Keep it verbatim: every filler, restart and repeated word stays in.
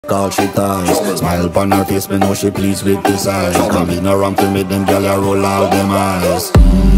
all she ties. Smile upon her face, me know she pleased with this eyes. Come in around to make them gyal a roll out them eyes.